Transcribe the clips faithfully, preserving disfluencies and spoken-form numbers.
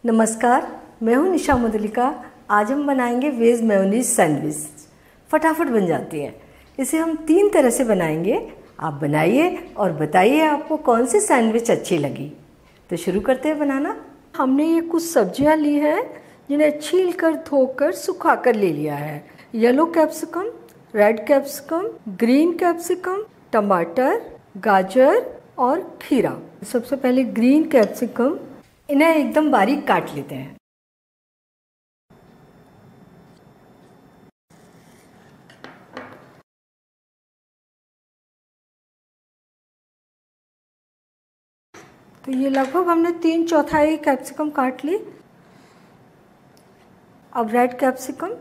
नमस्कार, मैं हूं निशा मुदलिका। आज हम बनाएंगे वेज मेयोनीज सैंडविच। फटाफट बन जाती है। इसे हम तीन तरह से बनाएंगे। आप बनाइए और बताइए आपको कौन सी सैंडविच अच्छी लगी। तो शुरू करते हैं बनाना। हमने ये कुछ सब्जियां ली हैं जिन्हें छील कर धोकर सुखा कर ले लिया है। Yellow capsicum, red capsicum, green capsicum, टमाटर, गाजर और खीरा। सबसे पहले ग्रीन कैप्सिकम, इन्हें एकदम बारीक काट लेते हैं। तो ये लगभग हमने तीन चौथाई कैप्सिकम काट ली। अब रेड कैप्सिकम,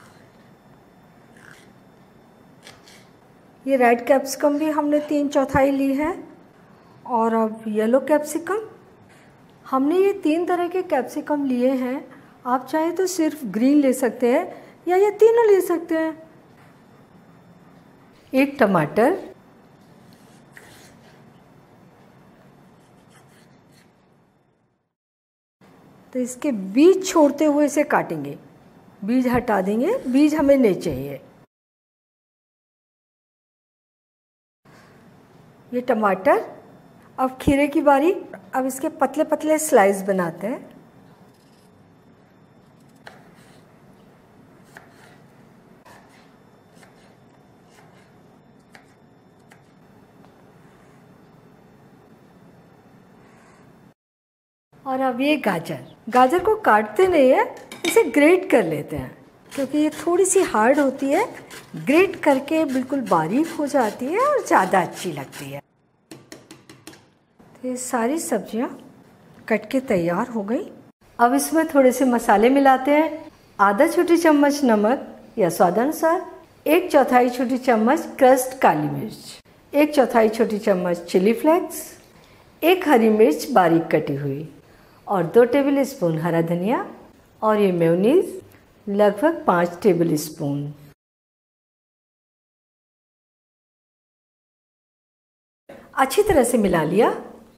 ये रेड कैप्सिकम भी हमने तीन चौथाई ली है। और अब येलो कैप्सिकम, हमने ये तीन तरह के कैप्सिकम लिए हैं। आप चाहे तो सिर्फ ग्रीन ले सकते हैं या ये तीनों ले सकते हैं। एक टमाटर, तो इसके बीज छोड़ते हुए इसे काटेंगे। बीज हटा देंगे, बीज हमें नहीं चाहिए। ये टमाटर। अब खीरे की बारी। अब इसके पतले पतले स्लाइस बनाते हैं। और अब ये गाजर। गाजर को काटते नहीं है, इसे ग्रेट कर लेते हैं क्योंकि ये थोड़ी सी हार्ड होती है। ग्रेट करके बिल्कुल बारीक हो जाती है और ज़्यादा अच्छी लगती है। तो ये सारी सब्जियां कट के तैयार हो गई। अब इसमें थोड़े से मसाले मिलाते हैं। आधा छोटी चम्मच नमक या स्वादानुसार, एक चौथाई छोटी चम्मच क्रश्ड काली मिर्च, एक चौथाई छोटी चम्मच चिली फ्लेक्स, एक हरी मिर्च बारीक कटी हुई और दो टेबल स्पून हरा धनिया। और ये मेयोनीज लगभग पाँच टेबल स्पून। अच्छी तरह से मिला लिया।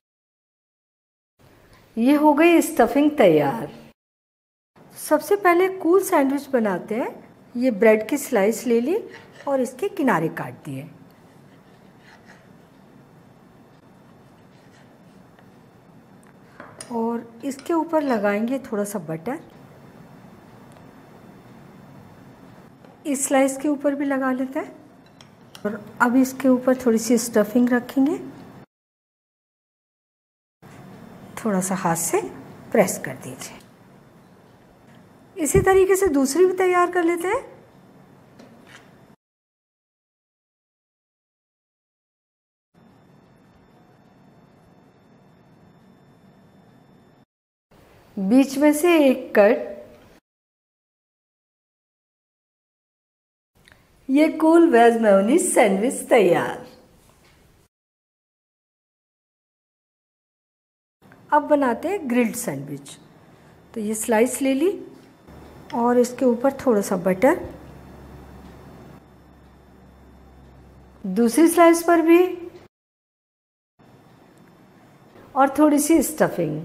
ये हो गई स्टफिंग तैयार। सबसे पहले कूल सैंडविच बनाते हैं। ये ब्रेड की स्लाइस ले ली और इसके किनारे काट दिए। और इसके ऊपर लगाएंगे थोड़ा सा बटर। इस स्लाइस के ऊपर भी लगा लेते हैं। और अब इसके ऊपर थोड़ी सी स्टफिंग रखेंगे। थोड़ा सा हाथ से प्रेस कर दीजिए। इसी तरीके से दूसरी भी तैयार कर लेते हैं। बीच में से एक कट। ये कूल वेज मेयोनीज सैंडविच तैयार। अब बनाते हैं ग्रिल्ड सैंडविच। तो ये स्लाइस ले ली और इसके ऊपर थोड़ा सा बटर, दूसरी स्लाइस पर भी, और थोड़ी सी स्टफिंग।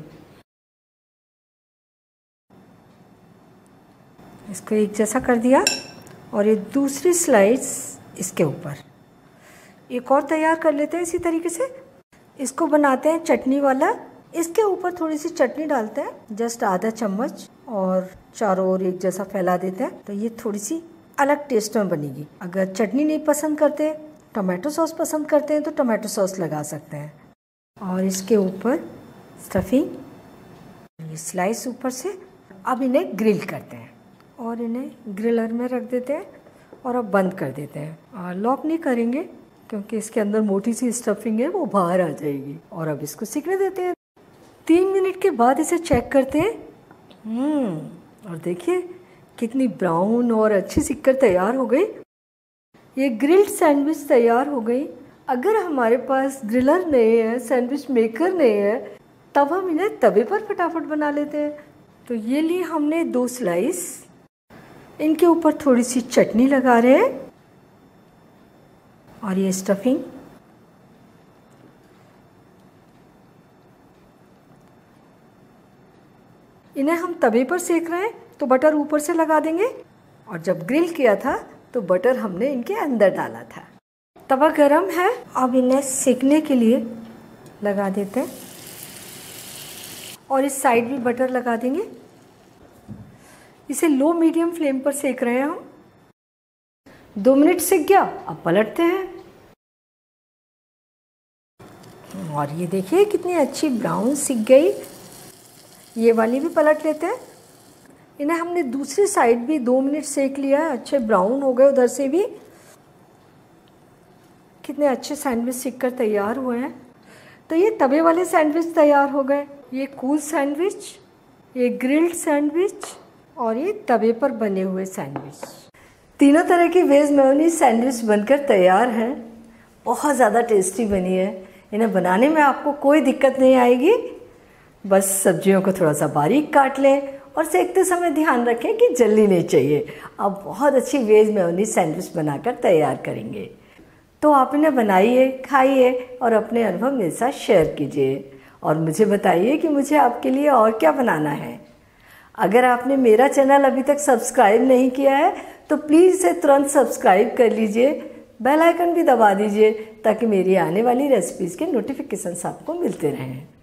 इसको एक जैसा कर दिया और ये दूसरी स्लाइस इसके ऊपर। एक और तैयार कर लेते हैं इसी तरीके से। इसको बनाते हैं चटनी वाला। इसके ऊपर थोड़ी सी चटनी डालते हैं, जस्ट आधा चम्मच, और चारों ओर एक जैसा फैला देते हैं। तो ये थोड़ी सी अलग टेस्ट में बनेगी। अगर चटनी नहीं पसंद करते, टमाटो सॉस पसंद करते हैं तो टमाटो सॉस लगा सकते हैं। और इसके ऊपर स्टफिंग, ये स्लाइस ऊपर से। अब इन्हें ग्रिल करते हैं और इन्हें ग्रिलर में रख देते हैं और अब बंद कर देते हैं। लॉक नहीं करेंगे क्योंकि इसके अंदर मोटी सी स्टफिंग है, वो बाहर आ जाएगी। और अब इसको सिकने देते हैं। तीन मिनट के बाद इसे चेक करते हैं। हम्म और देखिए कितनी ब्राउन और अच्छी सिककर तैयार हो गई। ये ग्रिल्ड सैंडविच तैयार हो गई। अगर हमारे पास ग्रिलर नहीं है, सैंडविच मेकर नहीं है, तब हम इन्हें तवे पर फटाफट बना लेते हैं। तो ये लिए हमने दो स्लाइस। इनके ऊपर थोड़ी सी चटनी लगा रहे हैं और ये स्टफिंग। इन्हें हम तवे पर सेक रहे हैं तो बटर ऊपर से लगा देंगे, और जब ग्रिल किया था तो बटर हमने इनके अंदर डाला था। तवा गरम है, अब इन्हें सेकने के लिए लगा देते हैं और इस साइड भी बटर लगा देंगे। इसे लो मीडियम फ्लेम पर सेक रहे हैं हम। दो मिनट सेक गया, अब पलटते हैं और ये देखिए कितनी अच्छी ब्राउन सिक गई। ये वाली भी पलट लेते हैं। इन्हें हमने दूसरी साइड भी दो मिनट सेक लिया है, अच्छे ब्राउन हो गए उधर से भी। कितने अच्छे सैंडविच सिक कर तैयार हुए हैं। तो ये तवे वाले सैंडविच तैयार हो गए, ये कूल सैंडविच, ये ग्रिल्ड सैंडविच और ये तवे पर बने हुए सैंडविच। तीनों तरह की वेज मेयोनीज सैंडविच बनकर तैयार हैं। बहुत ज़्यादा टेस्टी बनी है। इन्हें बनाने में आपको कोई दिक्कत नहीं आएगी। बस सब्जियों को थोड़ा सा बारीक काट लें और सेकते समय ध्यान रखें कि जल्दी नहीं चाहिए। आप बहुत अच्छी वेज मेयोनीज सैंडविच बनाकर तैयार करेंगे। तो आप इन्हें बनाइए, खाइए और अपने अनुभव मेरे साथ शेयर कीजिए और मुझे बताइए कि मुझे आपके लिए और क्या बनाना है। अगर आपने मेरा चैनल अभी तक सब्सक्राइब नहीं किया है तो प्लीज़ इसे तुरंत सब्सक्राइब कर लीजिए, बेल आइकन भी दबा दीजिए ताकि मेरी आने वाली रेसिपीज़ के नोटिफिकेशंस आपको मिलते रहें।